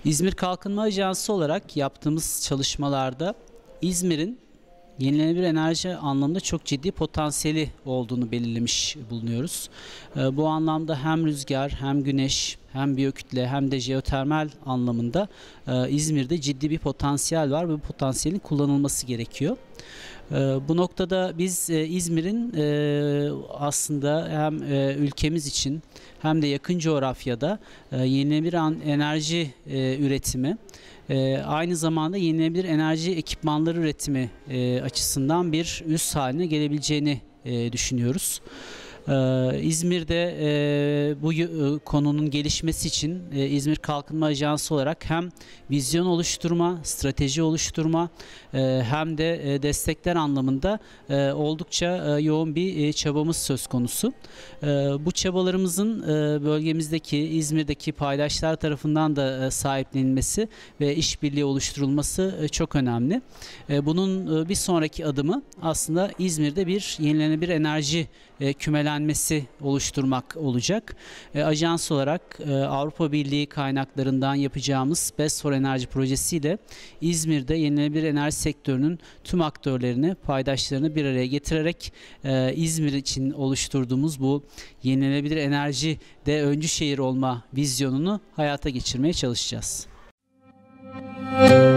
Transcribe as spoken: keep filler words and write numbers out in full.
İzmir Kalkınma Ajansı olarak yaptığımız çalışmalarda İzmir'in yenilenebilir enerji anlamında çok ciddi potansiyeli olduğunu belirlemiş bulunuyoruz. Bu anlamda hem rüzgar, hem güneş, hem biyokütle, hem de jeotermal anlamında İzmir'de ciddi bir potansiyel var ve bu potansiyelin kullanılması gerekiyor. Bu noktada biz İzmir'in aslında hem ülkemiz için hem de yakın coğrafyada yenilenebilir enerji üretimi, aynı zamanda yenilenebilir enerji ekipmanları üretimi açısından bir üs haline gelebileceğini düşünüyoruz. İzmir'de bu konunun gelişmesi için İzmir Kalkınma Ajansı olarak hem vizyon oluşturma, strateji oluşturma hem de destekler anlamında oldukça yoğun bir çabamız söz konusu. Bu çabalarımızın bölgemizdeki, İzmir'deki paydaşlar tarafından da sahiplenilmesi ve işbirliği oluşturulması çok önemli. Bunun bir sonraki adımı aslında İzmir'de bir yenilenebilir enerji kümelenmesi oluşturmak olacak. E, ajans olarak e, Avrupa Birliği kaynaklarından yapacağımız Best for Enerji projesiyle İzmir'de yenilenebilir enerji sektörünün tüm aktörlerini, paydaşlarını bir araya getirerek e, İzmir için oluşturduğumuz bu yenilenebilir enerjide öncü şehir olma vizyonunu hayata geçirmeye çalışacağız.